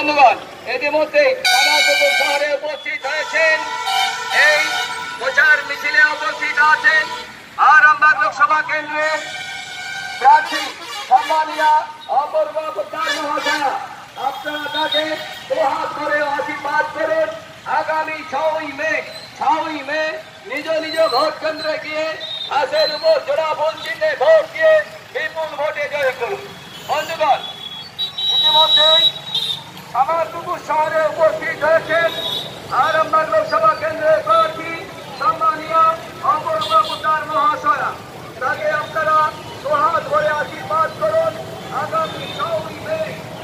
বন্ধুগণ, ইতিমধ্যে কামারপুকুর শহরে উপস্থিত হয়েছেন। এই প্রচার মিছিলে উপস্থিত আছেন আরামবাগ লোকসভা কেন্দ্রের প্রার্থী সম্মানীয় অপূর্বা পোদ্দার মহাশয়া। আপনারা তাকে দুহাত করে আশীর্বাদ করুন। আগামী 6ই মে নিজ নিজ ভোট কেন্দ্রে গিয়ে হাতের উপর জোড়া ফুল চিহ্নে ভোট দিয়ে বিপুল ভোটে জয় করুন। বন্ধুগণ, ইতিমধ্যেই কামারপুকুর শহরে উপস্থিত হয়েছেন আরামবাগ লোকসভা কেন্দ্রের প্রার্থী সম্মানীয় অপূর্বা পোদ্দার মহাশয়া। তাকে আপনারা দুহাত ভরে আশীর্বাদ করুন। আগামী 6ই মে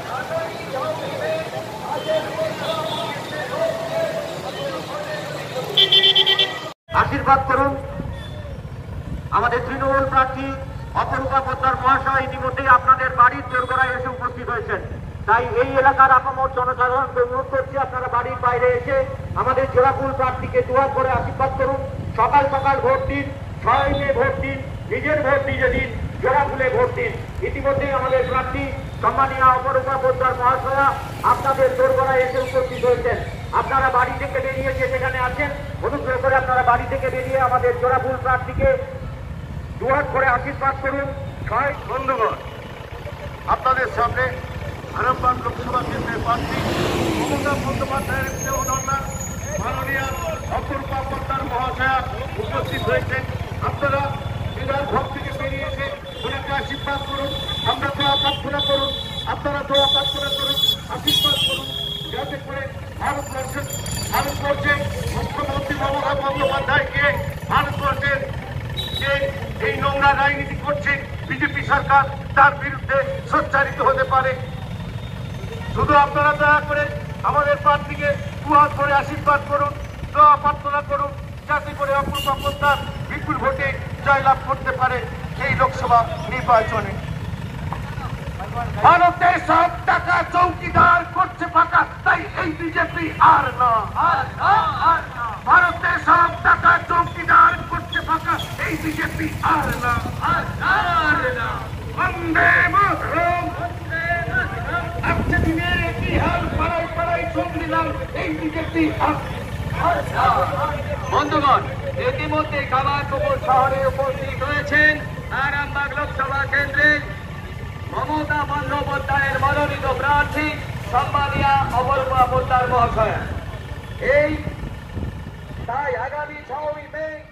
আশীর্বাদ করুন। আমাদের তৃণমূল প্রার্থী অপরূপা পোদ্দার মহাশয় ইতিমধ্যেই আপনাদের বাড়ির দোরগোড়ায় এসে উপস্থিত হয়েছেন। তাই এই এলাকার আপামর জনসাধারণকে অনুরোধ করছি, আপনারা বাড়ির বাইরে এসে আমাদের জোড়াফুল প্রার্থীকে দুহাত করে আশীর্বাদ করুন। সকাল সকাল ভোট দিন, 6ই মে ভোট দিন, নিজের ভোট নিজে দিন, জোড়াফুলে ভোট দিন। ইতিমধ্যেই আমাদের প্রার্থী সম্মানীয় অপরূপা পোদ্দার মহাশয়া আপনাদের দোরগোড়ায় এসে উপস্থিত হয়েছেন। আপনারা বাড়ি থেকে বেরিয়ে যে যেখানে আছেন, অনুগ্রহ করে আপনারা বাড়ি থেকে বেরিয়ে আমাদের জোড়াফুল প্রার্থীকে দুহাত করে আশীর্বাদ করুন। বন্ধুগণ, আপনাদের সামনে আরামবাগ লোকসভা কেন্দ্রের প্রার্থী মমতা বন্দ্যোপাধ্যায়ের প্রেরণা মাননীয় অপূর্বা পোদ্দার মহাশয়া উপস্থিত হয়েছেন। আপনারা বিধান ভোট থেকে বেরিয়ে এসে ওনাকে আশীর্বাদ করুন। আমরা দোয়া প্রার্থনা করুন, আপনারা দোয়া প্রার্থনা করুন, আশীর্বাদ করুন, যাতে করে ভারতবর্ষের মুখ্যমন্ত্রী মমতা বন্দ্যোপাধ্যায়কে ভারতবর্ষের যে এই নোংরা রাজনীতি করছে বিজেপি সরকার, তার বিরুদ্ধে সোচ্চারিত হতে পারে। শুধু আপনারা দয়া করে আমাদের প্রার্থীকে দুহাত করে আশীর্বাদ করুন, দোয়া প্রার্থনা করুন, যাতে করে অপূর্বা পোদ্দার বিপুল ভোটে জয়লাভ করতে পারে এই লোকসভা নির্বাচনে। ভারতের সব টাকা চৌকিদার করছে ফাঁকা, তাই এই বিজেপি আর না। ভারতের সব টাকা চৌকিদার করছে ফাঁকা, এই বিজেপি আর না। বন্দে মাতরম, আজকে দিনে কি হাল, পাড়ায় পাড়ায় চোখ দিলাম, এই বিজেপি আর। বন্ধুগণ, ইতিমধ্যে কামারপুকুর শহরে উপস্থিত হয়েছেন আরামবাগ লোকসভা কেন্দ্রে মমতা বন্দ্যোপাধ্যায়ের মনোনীত প্রার্থী সম্মানীয় অপূর্বা পোদ্দার মহাশয়া। তাই আগামী 6ই মে